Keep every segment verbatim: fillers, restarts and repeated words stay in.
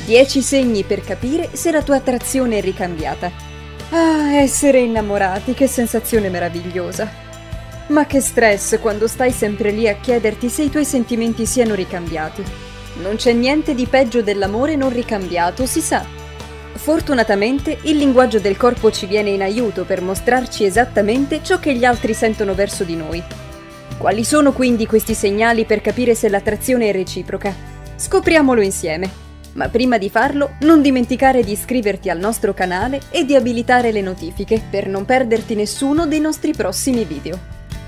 dieci segni per capire se la tua attrazione è ricambiata. Ah, essere innamorati, che sensazione meravigliosa! Ma che stress quando stai sempre lì a chiederti se i tuoi sentimenti siano ricambiati. Non c'è niente di peggio dell'amore non ricambiato, si sa. Fortunatamente il linguaggio del corpo ci viene in aiuto per mostrarci esattamente ciò che gli altri sentono verso di noi. Quali sono quindi questi segnali per capire se l'attrazione è reciproca? Scopriamolo insieme. Ma prima di farlo, non dimenticare di iscriverti al nostro canale e di abilitare le notifiche per non perderti nessuno dei nostri prossimi video.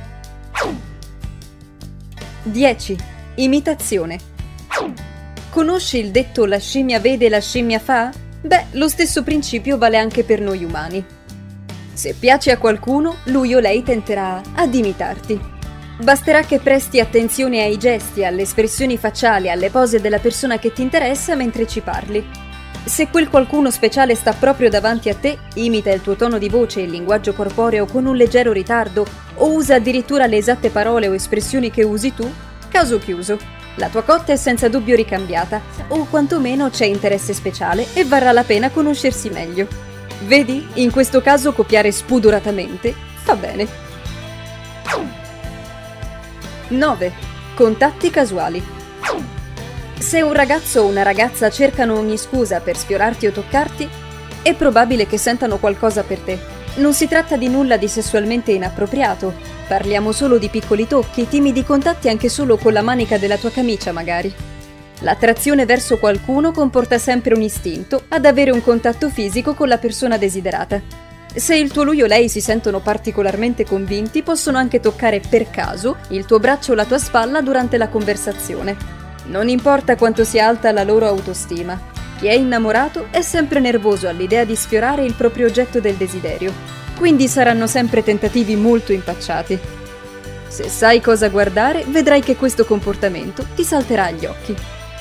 dieci. Imitazione. Conosci il detto "la scimmia vede, la scimmia fa"? Beh, lo stesso principio vale anche per noi umani. Se piaci a qualcuno, lui o lei tenterà ad imitarti. Basterà che presti attenzione ai gesti, alle espressioni facciali, alle pose della persona che ti interessa mentre ci parli. Se quel qualcuno speciale sta proprio davanti a te, imita il tuo tono di voce e il linguaggio corporeo con un leggero ritardo o usa addirittura le esatte parole o espressioni che usi tu, caso chiuso. La tua cotta è senza dubbio ricambiata, o quantomeno c'è interesse speciale e varrà la pena conoscersi meglio. Vedi? In questo caso copiare spudoratamente fa bene. nove. Contatti casuali. Se un ragazzo o una ragazza cercano ogni scusa per sfiorarti o toccarti, è probabile che sentano qualcosa per te. Non si tratta di nulla di sessualmente inappropriato, parliamo solo di piccoli tocchi, timidi contatti anche solo con la manica della tua camicia magari. L'attrazione verso qualcuno comporta sempre un istinto ad avere un contatto fisico con la persona desiderata. Se il tuo lui o lei si sentono particolarmente convinti, possono anche toccare per caso il tuo braccio o la tua spalla durante la conversazione. Non importa quanto sia alta la loro autostima, chi è innamorato è sempre nervoso all'idea di sfiorare il proprio oggetto del desiderio, quindi saranno sempre tentativi molto impacciati. Se sai cosa guardare, vedrai che questo comportamento ti salterà agli occhi.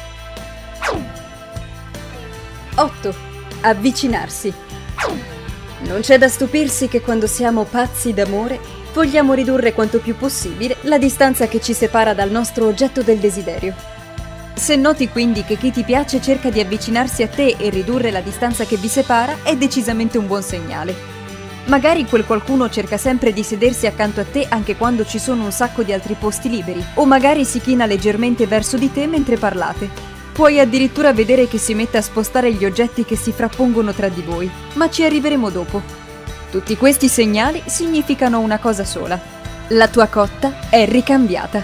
otto. Avvicinarsi. Non c'è da stupirsi che quando siamo pazzi d'amore vogliamo ridurre quanto più possibile la distanza che ci separa dal nostro oggetto del desiderio. Se noti quindi che chi ti piace cerca di avvicinarsi a te e ridurre la distanza che vi separa, è decisamente un buon segnale. Magari quel qualcuno cerca sempre di sedersi accanto a te anche quando ci sono un sacco di altri posti liberi, o magari si china leggermente verso di te mentre parlate. Puoi addirittura vedere che si mette a spostare gli oggetti che si frappongono tra di voi, ma ci arriveremo dopo. Tutti questi segnali significano una cosa sola: la tua cotta è ricambiata.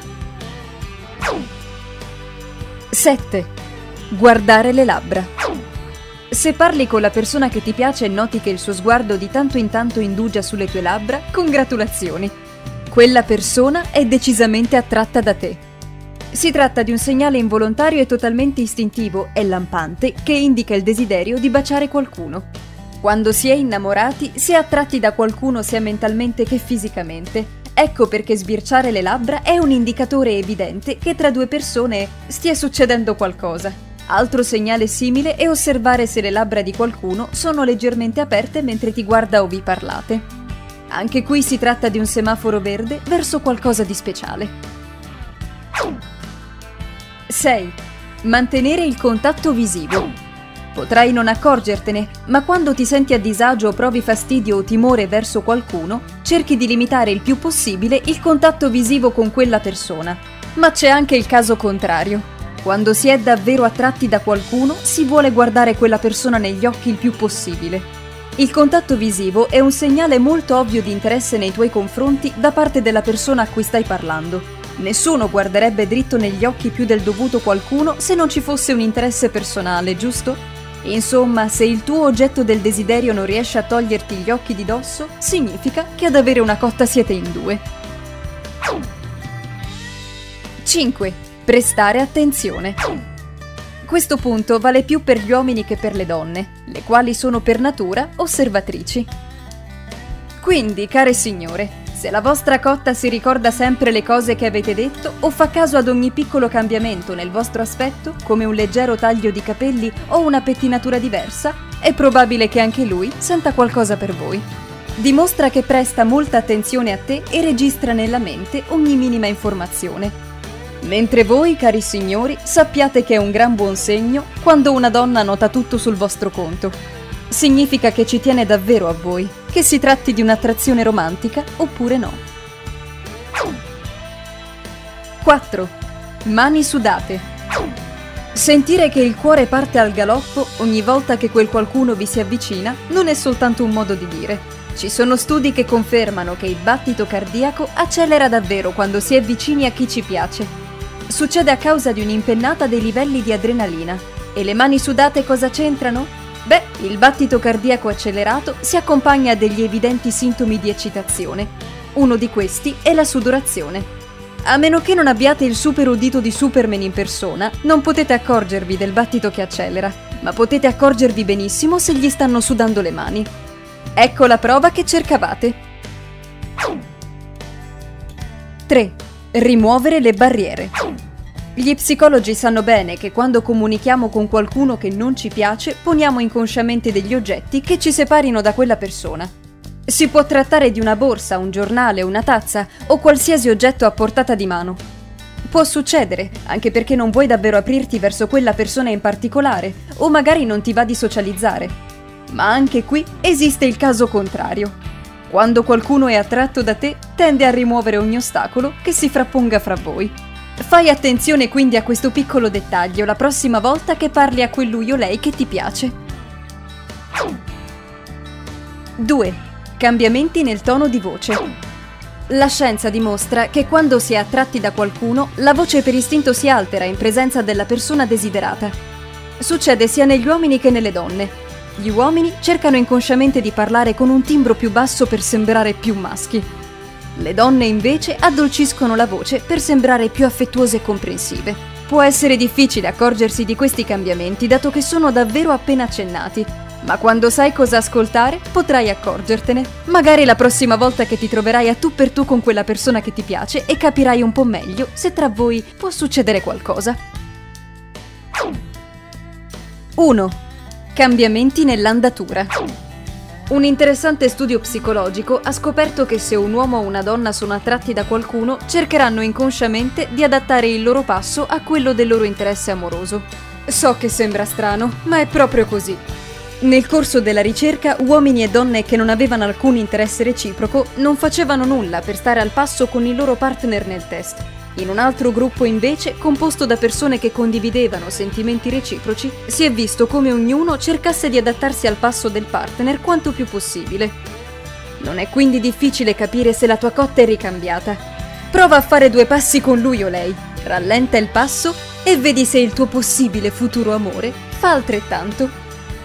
sette. Guardare le labbra. Se parli con la persona che ti piace e noti che il suo sguardo di tanto in tanto indugia sulle tue labbra, congratulazioni! Quella persona è decisamente attratta da te. Si tratta di un segnale involontario e totalmente istintivo e lampante che indica il desiderio di baciare qualcuno. Quando si è innamorati, si è attratti da qualcuno sia mentalmente che fisicamente. Ecco perché sbirciare le labbra è un indicatore evidente che tra due persone stia succedendo qualcosa. Altro segnale simile è osservare se le labbra di qualcuno sono leggermente aperte mentre ti guarda o vi parlate. Anche qui si tratta di un semaforo verde verso qualcosa di speciale. sei. Mantenere il contatto visivo. Potrai non accorgertene, ma quando ti senti a disagio o provi fastidio o timore verso qualcuno, cerchi di limitare il più possibile il contatto visivo con quella persona. Ma c'è anche il caso contrario. Quando si è davvero attratti da qualcuno, si vuole guardare quella persona negli occhi il più possibile. Il contatto visivo è un segnale molto ovvio di interesse nei tuoi confronti da parte della persona a cui stai parlando. Nessuno guarderebbe dritto negli occhi più del dovuto qualcuno se non ci fosse un interesse personale, giusto? Insomma, se il tuo oggetto del desiderio non riesce a toglierti gli occhi di dosso, significa che ad avere una cotta siete in due. cinque. Prestare attenzione. Questo punto vale più per gli uomini che per le donne, le quali sono per natura osservatrici. Quindi, care signore, se la vostra cotta si ricorda sempre le cose che avete detto o fa caso ad ogni piccolo cambiamento nel vostro aspetto, come un leggero taglio di capelli o una pettinatura diversa, è probabile che anche lui senta qualcosa per voi. Dimostra che presta molta attenzione a te e registra nella mente ogni minima informazione. Mentre voi, cari signori, sappiate che è un gran buon segno quando una donna nota tutto sul vostro conto. Significa che ci tiene davvero a voi, che si tratti di un'attrazione romantica oppure no. quattro. Mani sudate. Sentire che il cuore parte al galoppo ogni volta che quel qualcuno vi si avvicina non è soltanto un modo di dire. Ci sono studi che confermano che il battito cardiaco accelera davvero quando si è vicini a chi ci piace. Succede a causa di un'impennata dei livelli di adrenalina. E le mani sudate cosa c'entrano? Beh, il battito cardiaco accelerato si accompagna a degli evidenti sintomi di eccitazione. Uno di questi è la sudorazione. A meno che non abbiate il super udito di Superman in persona, non potete accorgervi del battito che accelera, ma potete accorgervi benissimo se gli stanno sudando le mani. Ecco la prova che cercavate. tre. Rimuovere le barriere. Gli psicologi sanno bene che quando comunichiamo con qualcuno che non ci piace, poniamo inconsciamente degli oggetti che ci separino da quella persona. Si può trattare di una borsa, un giornale, una tazza o qualsiasi oggetto a portata di mano. Può succedere, anche perché non vuoi davvero aprirti verso quella persona in particolare, o magari non ti va di socializzare. Ma anche qui esiste il caso contrario. Quando qualcuno è attratto da te, tende a rimuovere ogni ostacolo che si frapponga fra voi. Fai attenzione quindi a questo piccolo dettaglio la prossima volta che parli a quel lui o lei che ti piace. due. Cambiamenti nel tono di voce. La scienza dimostra che quando si è attratti da qualcuno, la voce per istinto si altera in presenza della persona desiderata. Succede sia negli uomini che nelle donne. Gli uomini cercano inconsciamente di parlare con un timbro più basso per sembrare più maschi. Le donne invece addolciscono la voce per sembrare più affettuose e comprensive. Può essere difficile accorgersi di questi cambiamenti dato che sono davvero appena accennati. Ma quando sai cosa ascoltare, potrai accorgertene. Magari la prossima volta che ti troverai a tu per tu con quella persona che ti piace e capirai un po' meglio se tra voi può succedere qualcosa. uno. Cambiamenti nell'andatura. Un interessante studio psicologico ha scoperto che se un uomo o una donna sono attratti da qualcuno, cercheranno inconsciamente di adattare il loro passo a quello del loro interesse amoroso. So che sembra strano, ma è proprio così. Nel corso della ricerca, uomini e donne che non avevano alcun interesse reciproco non facevano nulla per stare al passo con il loro partner nel test. In un altro gruppo invece, composto da persone che condividevano sentimenti reciproci, si è visto come ognuno cercasse di adattarsi al passo del partner quanto più possibile. Non è quindi difficile capire se la tua cotta è ricambiata. Prova a fare due passi con lui o lei, rallenta il passo e vedi se il tuo possibile futuro amore fa altrettanto.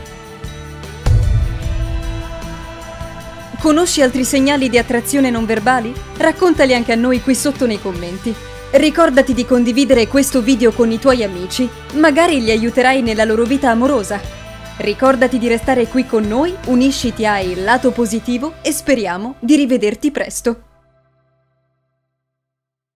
Conosci altri segnali di attrazione non verbali? Raccontali anche a noi qui sotto nei commenti. Ricordati di condividere questo video con i tuoi amici, magari li aiuterai nella loro vita amorosa. Ricordati di restare qui con noi, unisciti al lato positivo e speriamo di rivederti presto.